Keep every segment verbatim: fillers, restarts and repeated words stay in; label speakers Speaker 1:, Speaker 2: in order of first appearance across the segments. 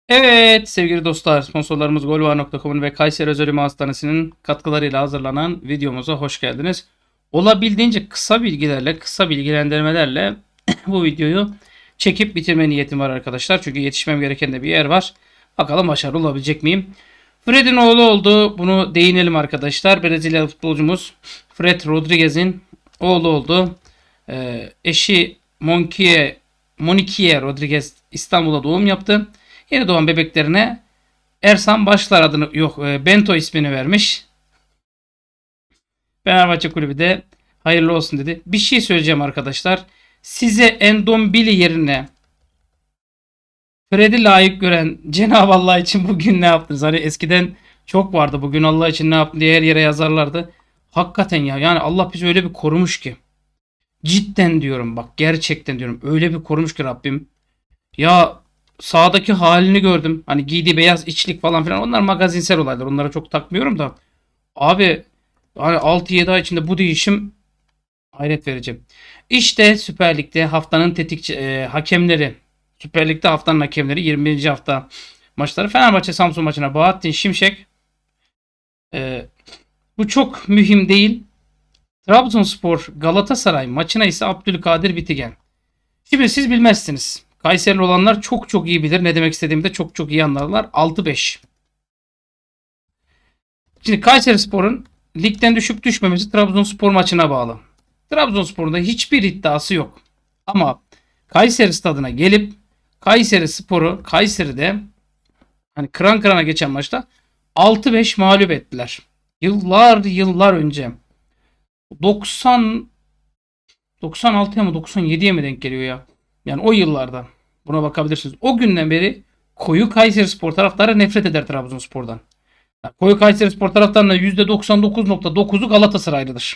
Speaker 1: Evet sevgili dostlar, sponsorlarımız golvar nokta com'un ve Kayseri Özel Ünlü Hastanesi'nin katkılarıyla hazırlanan videomuza hoş geldiniz. Olabildiğince kısa bilgilerle, kısa bilgilendirmelerle bu videoyu çekip bitirme niyetim var arkadaşlar. Çünkü yetişmem gereken de bir yer var. Bakalım başarılı olabilecek miyim? Fred'in oğlu oldu. Bunu değinelim arkadaşlar. Brezilyalı futbolcumuz Fred Rodriguez'in oğlu oldu. Ee, eşi Monkie, Monikie Rodriguez İstanbul'da doğum yaptı. Yeni doğan bebeklerine Ersan Başlar adını yok e, Bento ismini vermiş. Fenerbahçe kulübü de hayırlı olsun dedi. Bir şey söyleyeceğim arkadaşlar. Size Endombili yerine Fred'i layık gören Cenab-ı Allah için bugün ne yaptınız? Hani eskiden çok vardı, bugün Allah için ne yaptın diye her yere yazarlardı. Hakikaten ya, yani Allah bizi öyle bir korumuş ki. Cidden diyorum, bak gerçekten diyorum, öyle bir korumuş ki Rabbim. Ya sağdaki halini gördüm. Hani giydiği beyaz içlik falan filan. Onlar magazinsel olaylar. Onlara çok takmıyorum da. Abi hani altı yedi ay içinde bu değişim hayret verici. İşte Süper Lig'de haftanın tetikçi e, hakemleri. Süper Lig'de haftanın hakemleri yirmi birinci hafta maçları. Fenerbahçe Samsun maçına Bahattin Şimşek. E, Bu çok mühim değil. Trabzonspor Galatasaray maçına ise Abdülkadir Bitigen. Şimdi siz bilmezsiniz. Kayserili olanlar çok çok iyi bilir. Ne demek istediğimi de çok çok iyi anlarlar. altı beş. Şimdi Kayserispor'un ligden düşüp düşmemesi Trabzonspor maçına bağlı. Trabzonspor'un da hiçbir iddiası yok. Ama Kayseri stadına gelip Kayseri Sporu Kayseri'de hani kıran kırana geçen maçta altı beş mağlup ettiler. Yıllar yıllar önce. doksan doksan altıya mı doksan yediye mi denk geliyor ya? Yani o yıllarda. Buna bakabilirsiniz. O günden beri koyu Kayserispor taraftarı nefret eder Trabzonspor'dan. Yani koyu Kayserispor taraftarının yüzde doksan dokuz nokta dokuzu Galatasaraylıdır.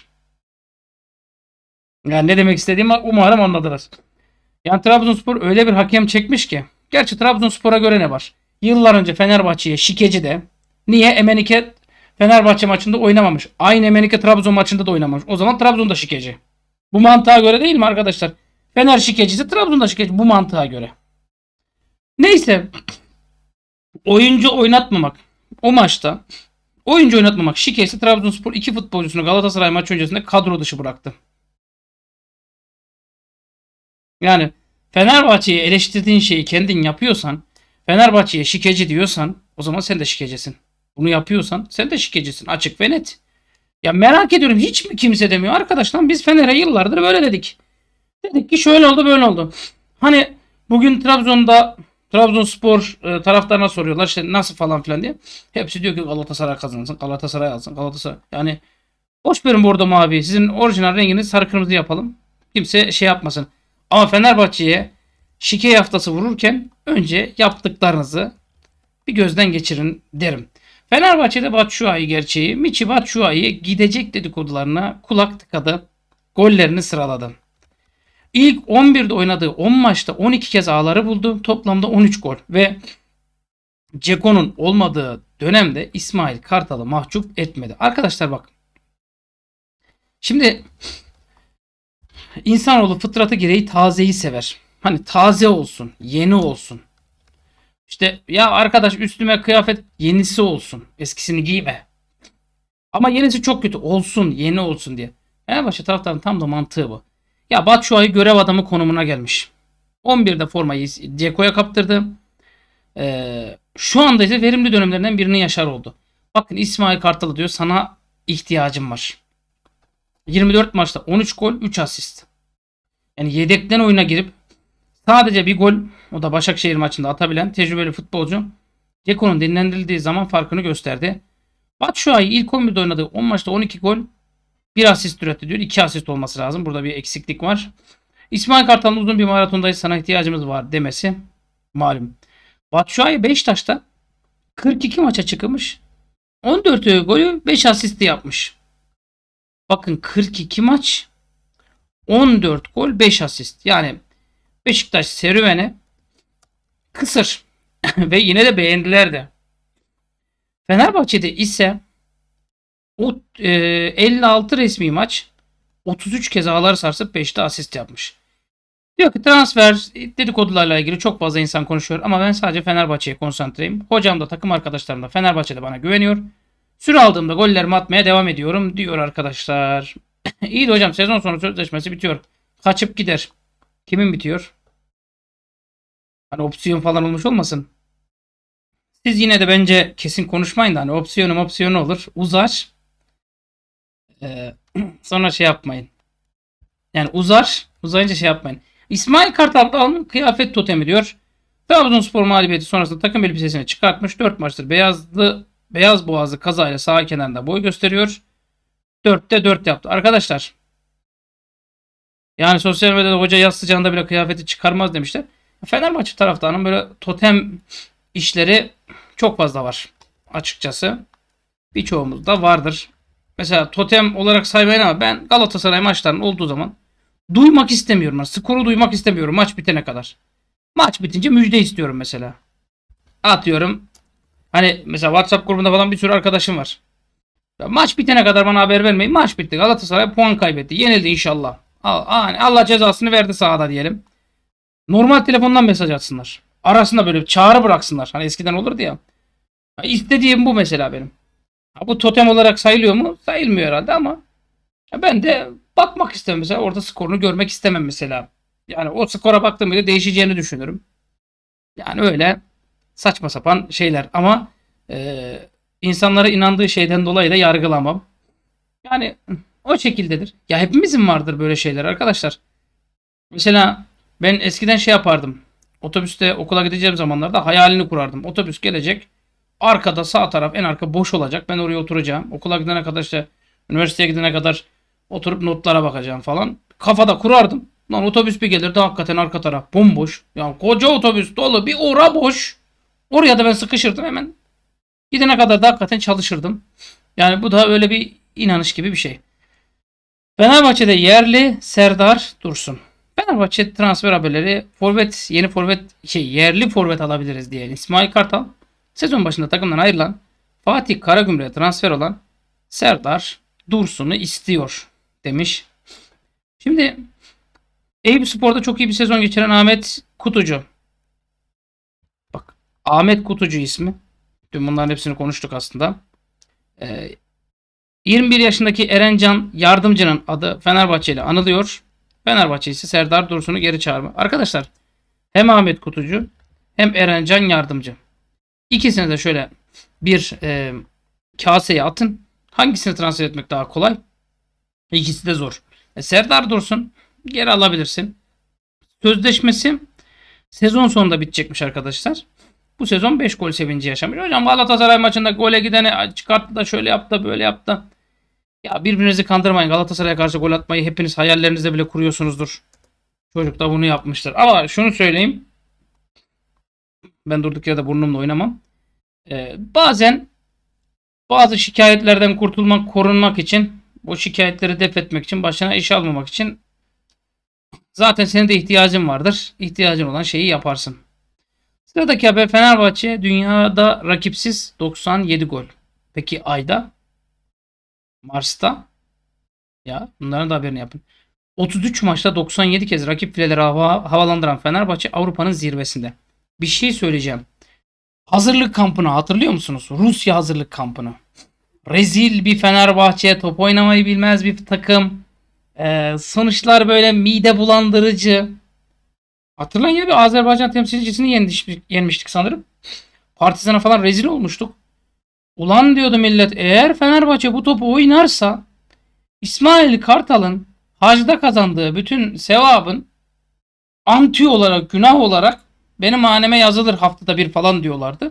Speaker 1: Yani ne demek istediğimi umarım anladınız. Yani Trabzonspor öyle bir hakem çekmiş ki. Gerçi Trabzonspor'a göre ne var? Yıllar önce Fenerbahçe'ye şikeci de niye Emenike Fenerbahçe maçında oynamamış? Aynı Emenike Trabzon maçında da oynamamış. O zaman Trabzon'da şikeci. Bu mantığa göre değil mi arkadaşlar? Fener şikecisi, Trabzon'da şikeci, bu mantığa göre. Neyse, oyuncu oynatmamak o maçta oyuncu oynatmamak şikesi Trabzonspor iki futbolcusunu Galatasaray maçı öncesinde kadro dışı bıraktı. Yani Fenerbahçe'yi eleştirdiğin şeyi kendin yapıyorsan, Fenerbahçe'ye şikeci diyorsan o zaman sen de şikecisin. Bunu yapıyorsan sen de şikecisin, açık ve net. Ya merak ediyorum, hiç mi kimse demiyor arkadaş lan, biz Fener'e yıllardır böyle dedik. Dedik ki şöyle oldu böyle oldu. Hani bugün Trabzon'da Trabzonspor e, taraftarına soruyorlar işte nasıl falan filan diye. Hepsi diyor ki Galatasaray kazansın, Galatasaray alsın, Galatasaray. Yani boş verin bordo mavi. Sizin orijinal rengini sarı kırmızı yapalım. Kimse şey yapmasın. Ama Fenerbahçe'ye şike haftası vururken önce yaptıklarınızı bir gözden geçirin derim. Fenerbahçe'de Batshuayi gerçeği. Michi Batshuayi gidecek dedikodularına kulak tıkadı. Gollerini sıraladı. İlk on birde oynadığı on maçta on iki kez ağları buldu. Toplamda on üç gol. Ve Ceko'nun olmadığı dönemde İsmail Kartal'ı mahcup etmedi. Arkadaşlar bak. Şimdi insanoğlu fıtratı gereği tazeyi sever. Hani taze olsun, yeni olsun. İşte ya arkadaş üstüme kıyafet yenisi olsun. Eskisini giyme. Ama yenisi çok kötü olsun, yeni olsun diye. Fenerbahçe taraftarının tam da mantığı bu. Ya Batshuayi görev adamı konumuna gelmiş. on birde formayı Ceko'ya kaptırdı. Ee, şu anda ise verimli dönemlerinden birini yaşar oldu. Bakın İsmail Kartal'ı diyor sana ihtiyacım var. yirmi dört maçta on üç gol, üç asist. Yani yedekten oyuna girip sadece bir gol, o da Başakşehir maçında atabilen tecrübeli futbolcu Ceko'nun dinlendirildiği zaman farkını gösterdi. Batshuayi ilk on birde oynadığı on maçta on iki gol, bir asist üretti diyor. iki asist olması lazım. Burada bir eksiklik var. İsmail Kartal'ın uzun bir maratondayız sana ihtiyacımız var demesi malum. Batshuayi Beşiktaş'ta kırk iki maça çıkmış. on dört golü beş asisti yapmış. Bakın kırk iki maç, on dört gol, beş asist. Yani Beşiktaş serüveni kısır. Ve yine de beğendiler de. Fenerbahçe'de ise o e, elli altı resmi maç, otuz üç kez ağlar sarsıp beşte asist yapmış. Diyor ki transfer dedikodularla ilgili çok fazla insan konuşuyor ama ben sadece Fenerbahçe'ye konsantreyim. Hocam da takım arkadaşlarım da Fenerbahçe'de bana güveniyor. Süre aldığımda gollerimi atmaya devam ediyorum diyor arkadaşlar. İyi de hocam sezon sonu sözleşmesi bitiyor. Kaçıp gider. Kimin bitiyor? Hani opsiyon falan olmuş olmasın. Siz yine de bence kesin konuşmayın da hani opsiyonu opsiyonu olur. Uzar. Ee, sonra şey yapmayın. Yani uzar. Uzayınca şey yapmayın. İsmail Kartal'ın kıyafet totemi diyor. Trabzonspor mağlubiyeti sonrasında takım elbisesini çıkartmış. dört maçtır beyazlı beyaz boğazlı kazayla sağ kenarında boy gösteriyor. dörtte dört yaptı. Arkadaşlar yani sosyal medyada hoca yaz sıcağında bile kıyafeti çıkarmaz demişler. Fenerbahçe taraftarının böyle totem işleri çok fazla var. Açıkçası. Birçoğumuzda vardır. Mesela totem olarak saymayın ama ben Galatasaray maçlarının olduğu zaman duymak istemiyorum. Skoru duymak istemiyorum maç bitene kadar. Maç bitince müjde istiyorum mesela. Atıyorum. Hani mesela WhatsApp grubunda falan bir sürü arkadaşım var. Ya maç bitene kadar bana haber vermeyin. Maç bitti. Galatasaray puan kaybetti. Yenildi inşallah. Allah cezasını verdi sahada diyelim. Normal telefondan mesaj atsınlar. Arasında böyle bir çağrı bıraksınlar. Hani eskiden olurdu ya. Ya İstediğim bu mesela benim. Ha, bu totem olarak sayılıyor mu? Sayılmıyor herhalde ama ya ben de bakmak istemem mesela. Orada skorunu görmek istemem mesela. Yani o skora baktığımda bile değişeceğini düşünürüm. Yani öyle saçma sapan şeyler ama e, insanlara inandığı şeyden dolayı da yargılamam. Yani o şekildedir. Ya hepimizin vardır böyle şeyler arkadaşlar. Mesela ben eskiden şey yapardım. Otobüste okula gideceğim zamanlarda hayalini kurardım. Otobüs gelecek. Arkada sağ taraf en arka boş olacak. Ben oraya oturacağım. Okula gidene kadar işte üniversiteye gidene kadar oturup notlara bakacağım falan. Kafada kurardım. Lan otobüs bir gelirdi hakikaten arka taraf bomboş. Yani koca otobüs dolu bir ora boş. Oraya da ben sıkışırdım hemen. Gidene kadar da hakikaten çalışırdım. Yani bu da öyle bir inanış gibi bir şey. Fenerbahçe'de yerli Serdar Dursun. Fenerbahçe transfer haberleri forvet yeni forvet şey yerli forvet alabiliriz diye İsmail Kartal sezon başında takımdan ayrılan Fatih Karagümrük'e transfer olan Serdar Dursun'u istiyor demiş. Şimdi Eyüpspor'da çok iyi bir sezon geçiren Ahmet Kutucu. Bak Ahmet Kutucu ismi. Dün bunların hepsini konuştuk aslında. Ee, yirmi bir yaşındaki Erencan Yardımcı'nın adı Fenerbahçe ile anılıyor. Fenerbahçe ise Serdar Dursun'u geri çağırma. Arkadaşlar hem Ahmet Kutucu hem Erencan Yardımcı. İkisini de şöyle bir e, kaseye atın. Hangisini transfer etmek daha kolay? İkisi de zor. E, Serdar Dursun geri alabilirsin. Sözleşmesi sezon sonunda bitecekmiş arkadaşlar. Bu sezon beş gol sevinci yaşamış. Hocam Galatasaray maçında gole gidene çıkarttı da şöyle yaptı böyle yaptı. Ya birbirinizi kandırmayın. Galatasaray'a karşı gol atmayı hepiniz hayallerinizde bile kuruyorsunuzdur. Çocuk da bunu yapmıştır. Ama şunu söyleyeyim. Ben durduk yerde burnumla oynamam. Ee, bazen bazı şikayetlerden kurtulmak, korunmak için, o şikayetleri def etmek için, başına iş almamak için zaten senin de ihtiyacın vardır. İhtiyacın olan şeyi yaparsın. Sıradaki haber Fenerbahçe dünyada rakipsiz doksan yedi gol. Peki ayda? Mars'ta? Ya bunların da haberini yapın. otuz üç maçta doksan yedi kez rakip fileleri hava, havalandıran Fenerbahçe Avrupa'nın zirvesinde. Bir şey söyleyeceğim. Hazırlık kampını hatırlıyor musunuz? Rusya hazırlık kampını. Rezil bir Fenerbahçe, top oynamayı bilmez bir takım. Ee, sonuçlar böyle mide bulandırıcı. Hatırlayın ya bir Azerbaycan temsilcisini yenmiştik, yenmiştik sanırım. Partizan'a falan rezil olmuştuk. Ulan diyordu millet eğer Fenerbahçe bu topu oynarsa İsmail Kartal'ın hacda kazandığı bütün sevabın anti olarak günah olarak benim haneme yazılır haftada bir falan diyorlardı.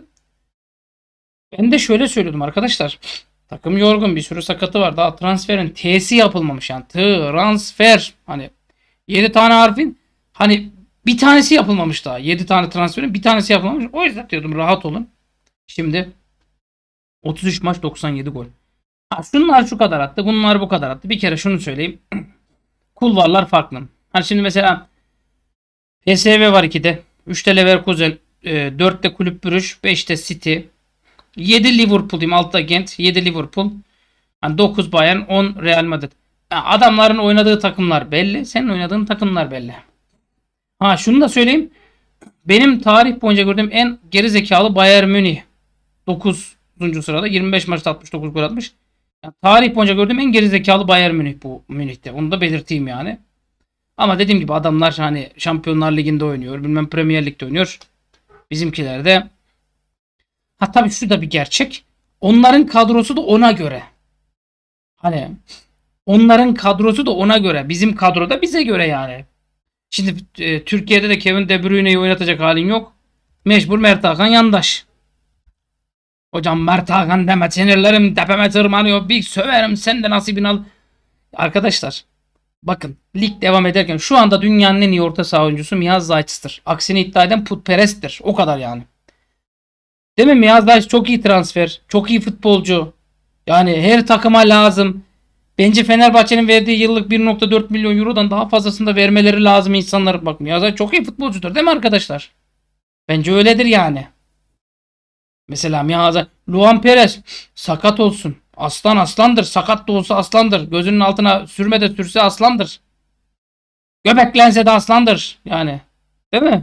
Speaker 1: Ben de şöyle söylüyordum arkadaşlar. Takım yorgun bir sürü sakatı var. Daha transferin T'si yapılmamış yani. Transfer. Hani yedi tane harfin hani bir tanesi yapılmamış daha. yedi tane transferin bir tanesi yapılmamış. O yüzden diyordum rahat olun. Şimdi otuz üç maç doksan yedi gol. Ha, şunlar şu kadar attı. Bunlar bu kadar attı. Bir kere şunu söyleyeyim. Kulvarlar farklı. Hani şimdi mesela P S V var ikide. üçte Leverkusen. dörtte Kulüp Brugge. beşte City. yedi Liverpool diyeyim. altıda Gent. yedi Liverpool. Yani dokuz Bayern. on Real Madrid. Yani adamların oynadığı takımlar belli. Senin oynadığın takımlar belli. Ha şunu da söyleyeyim. Benim tarih boyunca gördüğüm en geri zekalı Bayern Münih. dokuzuncu sırada yirmi beş maçta altmış dokuz gol atmış. Yani tarih boyunca gördüğüm en geri zekalı Bayern Münih bu Münih'te. Onu da belirteyim yani. Ama dediğim gibi adamlar hani Şampiyonlar Ligi'nde oynuyor. Bilmem Premier Lig'de oynuyor. Bizimkiler de. Ha tabii şu da bir gerçek. Onların kadrosu da ona göre. Hani onların kadrosu da ona göre. Bizim kadro da bize göre yani. Şimdi e, Türkiye'de de Kevin De Bruyne'yi oynatacak halin yok. Mecbur Mert Hakan yandaş. Hocam Mert Hakan deme, sinirlerim tepeme tırmanıyor. Bir söverim, sen de nasibini al. Arkadaşlar bakın, lig devam ederken şu anda dünyanın en iyi orta saha oyuncusu Mihaz Zayt'tır. Aksini iddia eden putperesttir. O kadar yani. Değil mi? Mihaz Zayt çok iyi transfer. Çok iyi futbolcu. Yani her takıma lazım. Bence Fenerbahçe'nin verdiği yıllık bir nokta dört milyon eurodan daha fazlasını da vermeleri lazım insanlar. Bak Mihaz Zayt çok iyi futbolcudur değil mi arkadaşlar? Bence öyledir yani. Mesela Mihaz Zayt. Luan Perez sakat olsun. Aslan aslandır. Sakat da olsa aslandır. Gözünün altına sürme de sürse aslandır. Göbeklense de aslandır. Yani. Değil mi?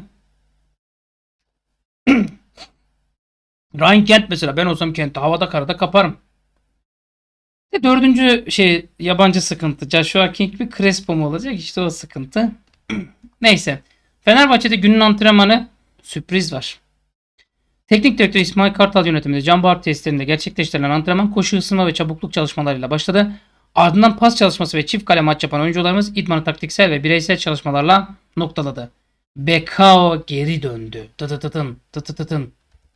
Speaker 1: Ryan Kent mesela. Ben olsam Kent'i havada karada kaparım. E, dördüncü şey yabancı sıkıntı. Joshua King mi Crespo mu olacak? İşte o sıkıntı. Neyse. Fenerbahçe'de günün antrenmanı sürpriz var. Teknik direktör İsmail Kartal yönetiminde Can Bağır tesislerinde gerçekleştirilen antrenman koşu, ısınma ve çabukluk çalışmalarıyla başladı. Ardından pas çalışması ve çift kale maç yapan oyuncularımız idmanı taktiksel ve bireysel çalışmalarla noktaladı. Bekao geri döndü. Tıtıtıtın, tıtıtıtın.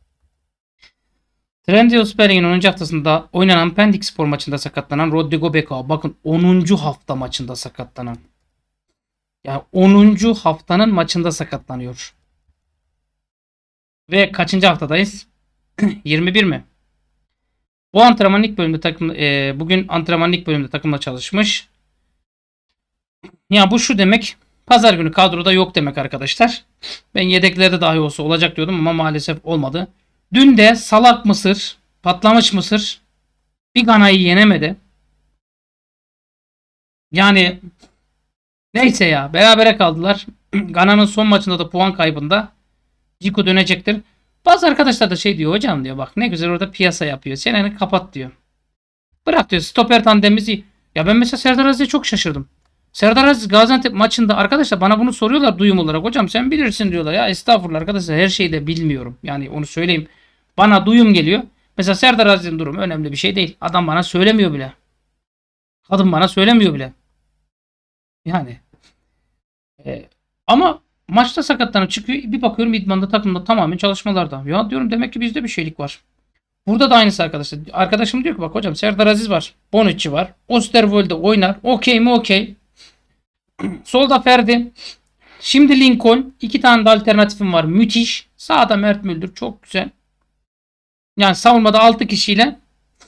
Speaker 1: Trendyol Süper Lig'in onuncu haftasında oynanan Pendik Spor maçında sakatlanan Rodrigo Bekao. Bakın onuncu hafta maçında sakatlanan. Yani onuncu haftanın maçında sakatlanıyor. Ve kaçıncı haftadayız? yirmi bir mi? Bu antrenman ilk bölümde takım e, bugün antrenman ilk bölümde takımla çalışmış. Ya bu şu demek. Pazar günü kadroda yok demek arkadaşlar. Ben yedeklerde dahi olsa olacak diyordum ama maalesef olmadı. Dün de salak Mısır, patlamış Mısır bir Gana'yı yenemedi. Yani neyse ya, berabere kaldılar. Gana'nın son maçında da puan kaybında Ciku dönecektir. Bazı arkadaşlar da şey diyor, hocam diyor, bak ne güzel orada piyasa yapıyor. Çeneni kapat diyor. Bırak diyor, stoper tandemimizi. Ya ben mesela Serdar Aziz'e çok şaşırdım. Serdar Aziz Gaziantep maçında arkadaşlar bana bunu soruyorlar duyum olarak. Hocam sen bilirsin diyorlar. Ya estağfurullah arkadaşlar, her şeyi de bilmiyorum. Yani onu söyleyeyim. Bana duyum geliyor. Mesela Serdar Aziz'in durumu önemli bir şey değil. Adam bana söylemiyor bile. Kadın bana söylemiyor bile. Yani. E, ama maçta sakatlanıp çıkıyor. Bir bakıyorum idmanda takımda tamamen çalışmalarda. Ya diyorum, demek ki bizde bir şeylik var. Burada da aynısı arkadaşlar. Arkadaşım diyor ki bak hocam Serdar Aziz var. Bonucci var. Osterwolde oynar. Okey mi okey. Solda Ferdi. Şimdi Lincoln. İki tane de alternatifim var. Müthiş. Sağda Mert Müldür. Çok güzel. Yani savunmada altı kişiyle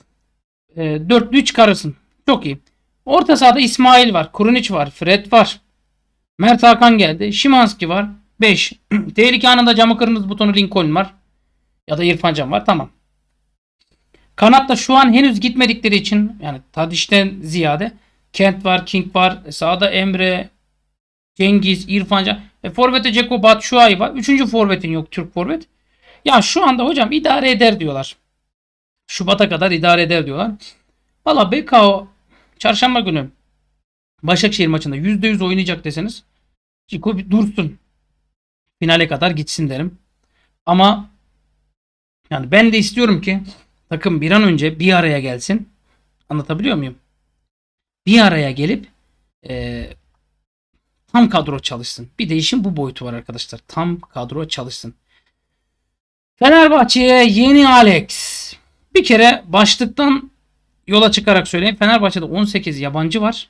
Speaker 1: e, dörtlüyü çıkarırsın. Çok iyi. Orta sahada İsmail var. Kurunic var. Fred var. Mert Hakan geldi. Şimanski var. beş. Tehlike anında camı kırmızı butonu Lincoln var. Ya da İrfan Can var. Tamam. Kanatta şu an henüz gitmedikleri için, yani Tadiş'ten ziyade Kent var, King var. Sağda Emre, Cengiz, İrfan Can. E, forvete Ceko Batshuayi var. Üçüncü forvetin yok, Türk forvet. Ya şu anda hocam idare eder diyorlar. Şubat'a kadar idare eder diyorlar. Valla B K O çarşamba günü Başakşehir maçında yüzde yüz oynayacak deseniz Ceko bir dursun. Finale kadar gitsin derim. Ama yani ben de istiyorum ki takım bir an önce bir araya gelsin. Anlatabiliyor muyum? Bir araya gelip e, tam kadro çalışsın. Bir de işin bu boyutu var arkadaşlar. Tam kadro çalışsın. Fenerbahçe'ye yeni Alex. Bir kere başlıktan yola çıkarak söyleyeyim. Fenerbahçe'de on sekiz yabancı var.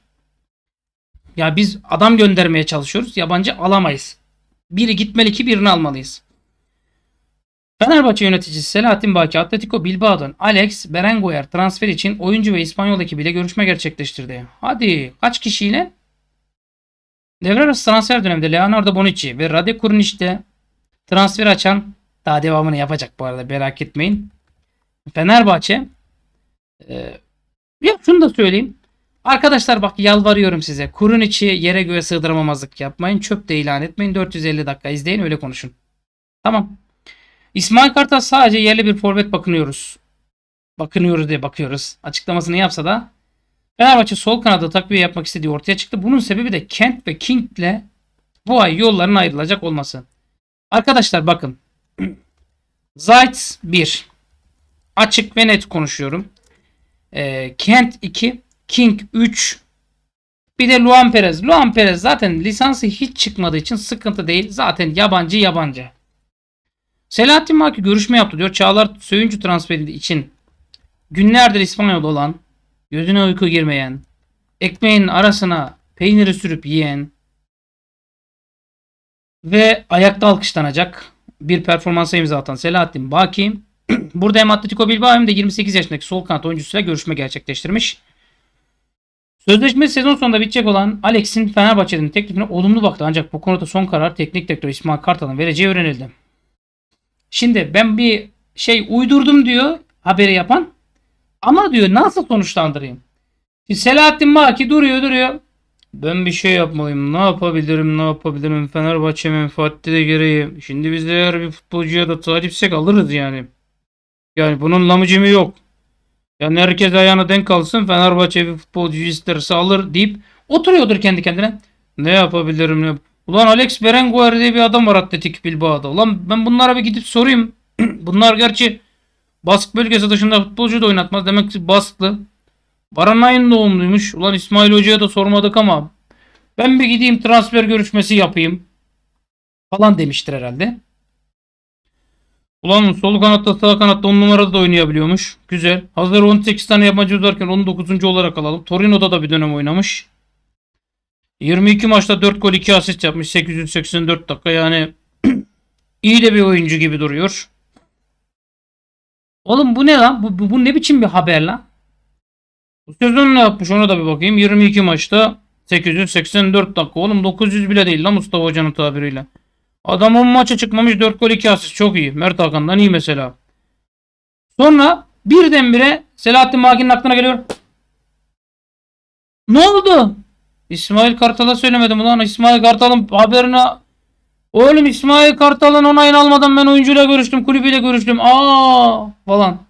Speaker 1: Ya biz adam göndermeye çalışıyoruz. Yabancı alamayız. Biri gitmeli ki birini almalıyız. Fenerbahçe yöneticisi Selahattin Baki, Atletico Bilbao'dan Alex Berenguer transfer için oyuncu ve İspanyol ekibiyle görüşme gerçekleştirdi. Hadi kaç kişiyle? Devre arası transfer döneminde Leonardo Bonucci ve Rade Kurnic'te transfer açan, daha devamını yapacak bu arada, merak etmeyin. Fenerbahçe e, ya şunu da söyleyeyim. Arkadaşlar bak yalvarıyorum size. Kurun içi yere göğe sığdıramamazlık yapmayın. Çöp de ilan etmeyin. dört yüz elli dakika izleyin öyle konuşun. Tamam. İsmail Kartal sadece yerli bir forvet bakınıyoruz. Bakınıyoruz diye bakıyoruz. Açıklamasını yapsa da Fenerbahçe sol kanada takviye yapmak istediği ortaya çıktı. Bunun sebebi de Kent ve King'le bu ay yolların ayrılacak olması. Arkadaşlar bakın. Zayt bir. Açık ve net konuşuyorum. E, Kent iki. King üç. Bir de Luan Perez. Luan Perez zaten lisansı hiç çıkmadığı için sıkıntı değil. Zaten yabancı yabancı. Selahattin Maki görüşme yaptı diyor. Çağlar Söyüncü transferi için günlerdir İspanyol'da olan, gözüne uyku girmeyen, ekmeğin arasına peyniri sürüp yiyen ve ayakta alkışlanacak bir performansa imza atan Selahattin Baki burada hem Atletico Bilbao hem de yirmi sekiz yaşındaki sol kanat oyuncusuyla görüşme gerçekleştirmiş. Sözleşmesi sezon sonunda bitecek olan Alex'in Fenerbahçe'nin teklifine olumlu baktı ancak bu konuda son karar teknik direktör İsmail Kartal'ın vereceği öğrenildi. Şimdi ben bir şey uydurdum diyor haberi yapan ama diyor nasıl sonuçlandırayım? Şimdi Selahattin Baki duruyor duruyor. Ben bir şey yapmalıyım. Ne yapabilirim ne yapabilirim Fenerbahçe menfaati de gereği. Şimdi biz eğer bir futbolcuya da talipsek alırız yani. Yani bunun lamıcımı yok. Yani herkes ayağına denk alsın. Fenerbahçe bir futbolcuyu isterse alır deyip oturuyordur kendi kendine. Ne yapabilirim ne? Ulan Alex Berenguer diye bir adam var Atletik Bilbao'da. Ulan ben bunlara bir gidip sorayım. Bunlar gerçi Bask bölgesi dışında futbolcu da oynatmaz. Demek ki Basklı. Baranay'ın doğumluymuş. Ulan İsmail Hoca'ya da sormadık ama ben bir gideyim transfer görüşmesi yapayım. Falan demiştir herhalde. Ulan sol kanatta sağ kanatta on numarada da oynayabiliyormuş. Güzel. Hazır on sekiz tane yabancı varken on dokuzuncu olarak alalım. Torino'da da bir dönem oynamış. yirmi iki maçta dört gol iki asist yapmış. sekiz yüz seksen dört dakika yani iyi de bir oyuncu gibi duruyor. Oğlum bu ne lan? Bu, bu, bu ne biçim bir haber lan? Bu sezon ne yapmış ona da bir bakayım. yirmi iki maçta sekiz yüz seksen dört dakika. Oğlum dokuz yüz bile değil lan Mustafa Hoca'nın tabiriyle. Adam on maça çıkmamış dört gol iki asist. Çok iyi. Mert Hakan'dan iyi mesela. Sonra birdenbire Selahattin Baki'nin aklına geliyor. Ne oldu? İsmail Kartal'a söylemedim ulan. İsmail Kartal'ın haberine. Oğlum İsmail Kartal'ın onayını almadan ben oyuncuyla görüştüm. Kulübüyle görüştüm. Aa falan.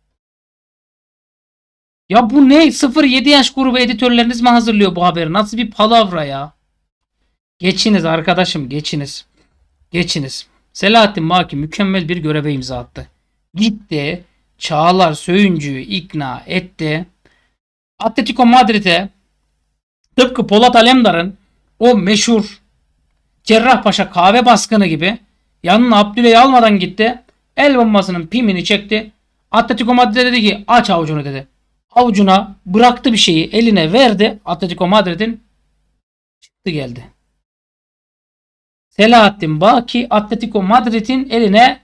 Speaker 1: Ya bu ne? sıfır yedi yaş grubu editörleriniz mi hazırlıyor bu haberi? Nasıl bir palavra ya? Geçiniz arkadaşım geçiniz. Geçiniz. Selahattin Baki mükemmel bir göreve imza attı. Gitti. Çağlar Söyüncü'yü ikna etti. Atletico Madrid'e tıpkı Polat Alemdar'ın o meşhur Cerrahpaşa kahve baskını gibi yanına Abdüley'i almadan gitti. El bombasının pimini çekti. Atletico Madrid'e dedi ki aç avucunu dedi. Avucuna bıraktı bir şeyi eline verdi. Atletico Madrid'in çıktı geldi. Selahattin Baki Atletico Madrid'in eline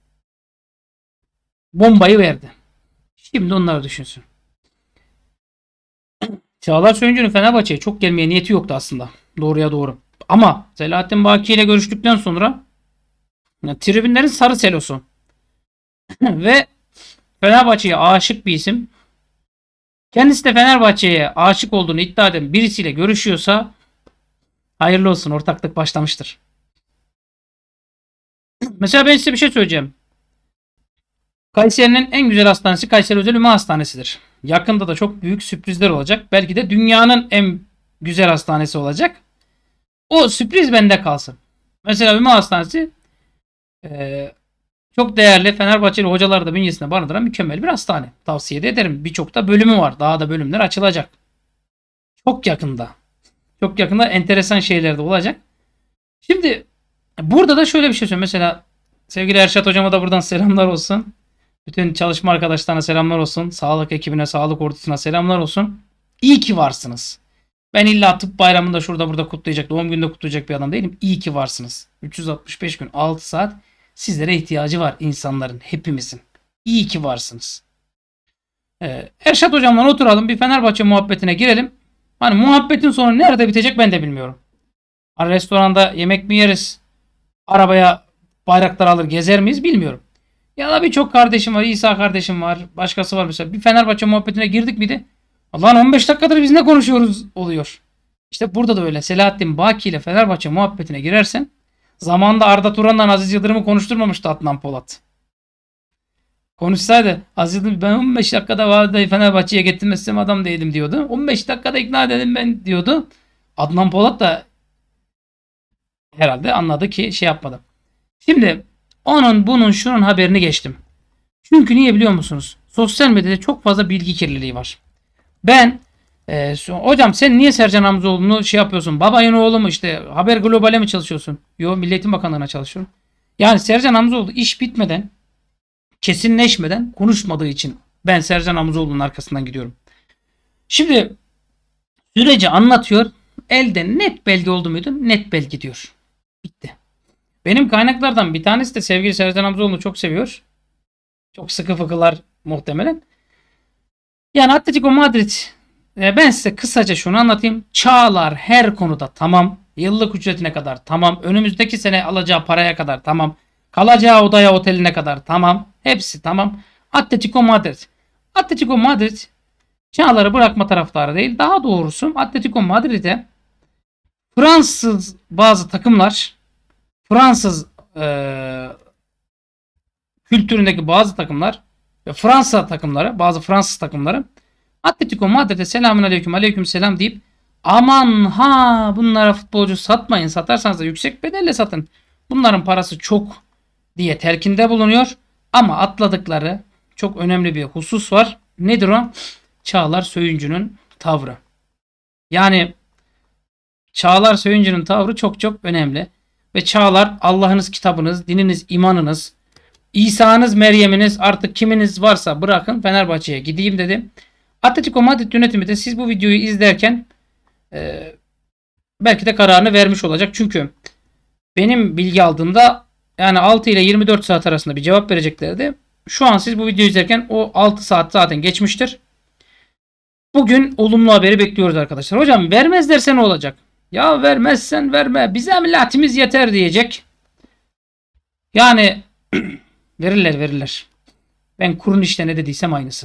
Speaker 1: bombayı verdi. Şimdi onları düşünsün. Çağlar Söyüncü'nün Fenerbahçe'ye çok gelmeye niyeti yoktu aslında. Doğruya doğru. Ama Selahattin Baki ile görüştükten sonra yani, tribünlerin sarı selosu ve Fenerbahçe'ye aşık bir isim. Kendisi de Fenerbahçe'ye aşık olduğunu iddia eden birisiyle görüşüyorsa hayırlı olsun ortaklık başlamıştır. Mesela ben size bir şey söyleyeceğim. Kayseri'nin en güzel hastanesi Kayseri Özel Ümumi Hastanesi'dir. Yakında da çok büyük sürprizler olacak. Belki de dünyanın en güzel hastanesi olacak. O sürpriz bende kalsın. Mesela Ümumi Hastanesi e, çok değerli Fenerbahçeli hocalar da bünyesinde barındıran mükemmel bir hastane. Tavsiye de ederim. Birçok da bölümü var. Daha da bölümler açılacak. Çok yakında. Çok yakında enteresan şeyler de olacak. Şimdi burada da şöyle bir şey söyleyeyim. Mesela sevgili Erşat hocama da buradan selamlar olsun. Bütün çalışma arkadaşlarına selamlar olsun. Sağlık ekibine, sağlık ordusuna selamlar olsun. İyi ki varsınız. Ben illa tıp bayramında şurada burada kutlayacak, doğum gününde kutlayacak bir adam değilim. İyi ki varsınız. üç yüz altmış beş gün, altı saat sizlere ihtiyacı var insanların, hepimizin. İyi ki varsınız. Ee, Erşat hocamla oturalım, bir Fenerbahçe muhabbetine girelim. Hani muhabbetin sonu nerede bitecek ben de bilmiyorum. Hani restoranda yemek mi yeriz? Arabaya bayraklar alır gezer miyiz bilmiyorum. Ya da birçok kardeşim var. İsa kardeşim var. Başkası var mesela. Bir Fenerbahçe muhabbetine girdik miydi? Lan on beş dakikadır biz ne konuşuyoruz oluyor. İşte burada da öyle. Selahattin Baki ile Fenerbahçe muhabbetine girersen zamanında Arda Turan'la Aziz Yıldırım'ı konuşturmamıştı Adnan Polat. Konuşsaydı Aziz Yıldırım ben on beş dakikada vadayı Fenerbahçe'ye getirmezsem adam değilim diyordu. on beş dakikada ikna edelim ben diyordu. Adnan Polat da herhalde anladı ki şey yapmadı. Şimdi onun bunun şunun haberini geçtim. Çünkü niye biliyor musunuz? Sosyal medyada çok fazla bilgi kirliliği var. Ben e, hocam sen niye Sercan Hamzoğlu'nu şey yapıyorsun? Babayın oğlu mu işte Haber Global'e mi çalışıyorsun? Yo, Milli Eğitim Bakanlığı'na çalışıyorum. Yani Sercan Hamzoğlu iş bitmeden, kesinleşmeden konuşmadığı için ben Sercan Hamzoğlu'nun arkasından gidiyorum. Şimdi süreci anlatıyor. Elde net belge oldu muydu? Net belge diyor. Bitti. Benim kaynaklardan bir tanesi de sevgili Sercan Hamzoğlu'nu çok seviyor. Çok sıkı fıkılar muhtemelen. Yani Atletico Madrid, e, ben size kısaca şunu anlatayım. Çağlar her konuda tamam. Yıllık ücretine kadar tamam. Önümüzdeki sene alacağı paraya kadar tamam. Kalacağı odaya oteline kadar tamam. Hepsi tamam. Atletico Madrid. Atletico Madrid Çağlar'ı bırakma taraftarı değil. Daha doğrusu Atletico Madrid'e Fransız bazı takımlar, Fransız e, kültüründeki bazı takımlar ve Fransa takımları, bazı Fransız takımları Atletico Madrid'e selamun aleyküm aleyküm selam deyip aman ha bunlara futbolcu satmayın, satarsanız da yüksek bedelle satın. Bunların parası çok diye telkinde bulunuyor. Ama atladıkları çok önemli bir husus var. Nedir o? Çağlar Söyüncü'nün tavrı. Yani Çağlar Söyüncü'nün tavrı çok çok önemli. Ve Çağlar Allah'ınız, kitabınız, dininiz, imanınız, İsa'nız, Meryem'iniz artık kiminiz varsa bırakın Fenerbahçe'ye gideyim dedi. Atletico Madrid yönetimi de siz bu videoyu izlerken e, belki de kararını vermiş olacak. Çünkü benim bilgi aldığımda yani altı ile yirmi dört saat arasında bir cevap vereceklerdi. Şu an siz bu videoyu izlerken o altı saat zaten geçmiştir. Bugün olumlu haberi bekliyoruz arkadaşlar. Hocam vermezlerse ne olacak? Ya vermezsen verme. Bize milletimiz yeter diyecek. Yani verirler verirler. Ben kurun işte ne dediysem aynısı.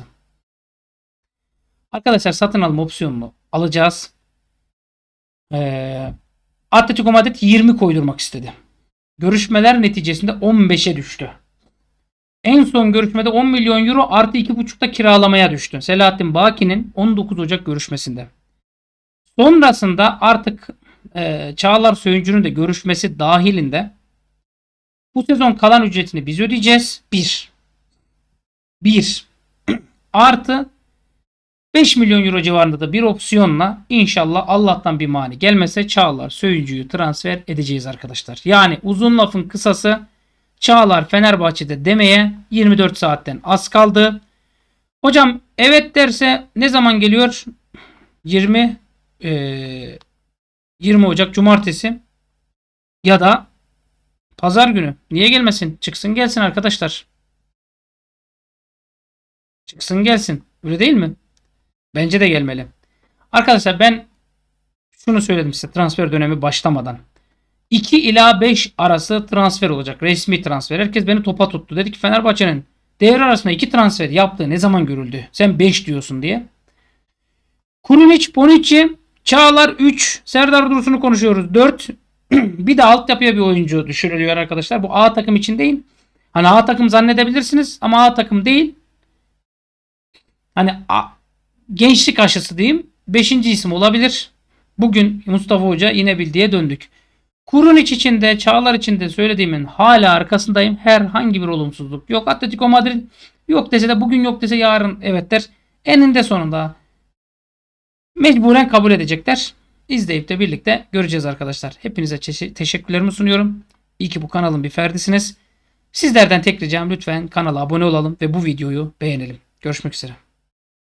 Speaker 1: Arkadaşlar satın alma opsiyonunu alacağız. Ee, Atletico Madrid yirmi koydurmak istedi. Görüşmeler neticesinde on beşe düştü. En son görüşmede on milyon euro artı iki buçukta kiralamaya düştü. Selahattin Baki'nin on dokuz Ocak görüşmesinde. Sonrasında artık e, Çağlar Söyüncü'nün de görüşmesi dahilinde bu sezon kalan ücretini biz ödeyeceğiz. bir. bir. Artı beş milyon euro civarında da bir opsiyonla inşallah Allah'tan bir mani gelmese Çağlar Söyüncü'yü transfer edeceğiz arkadaşlar. Yani uzun lafın kısası Çağlar Fenerbahçe'de demeye yirmi dört saatten az kaldı. Hocam evet derse ne zaman geliyor? yirmi e, yirmi Ocak Cumartesi ya da Pazar günü. Niye gelmesin? Çıksın gelsin arkadaşlar. Çıksın gelsin. Öyle değil mi? Bence de gelmeli. Arkadaşlar ben şunu söyledim size transfer dönemi başlamadan. iki ila beş arası transfer olacak. Resmi transfer. Herkes beni topa tuttu. Dedi ki Fenerbahçe'nin devre arasında iki transfer yaptığı ne zaman görüldü? Sen beş diyorsun diye. Kurunic, Bonucci, Çağlar üç, Serdar Dursun'u konuşuyoruz dört. Bir de altyapıya bir oyuncu düşürülüyor arkadaşlar. Bu A takım için değil. Hani A takım zannedebilirsiniz ama A takım değil. Hani A, gençlik aşısı diyeyim. Beşinci isim olabilir. Bugün Mustafa Hoca yine bildiğe döndük. Kurunic için de Çağlar için de söylediğimin hala arkasındayım. Herhangi bir olumsuzluk yok. Atletico Madrid yok dese de bugün yok dese yarın evet der. Eninde sonunda mecburen kabul edecekler. İzleyip de birlikte göreceğiz arkadaşlar. Hepinize teşekkürlerimi sunuyorum. İyi ki bu kanalın bir ferdisiniz. Sizlerden tek ricam lütfen kanala abone olalım ve bu videoyu beğenelim. Görüşmek üzere.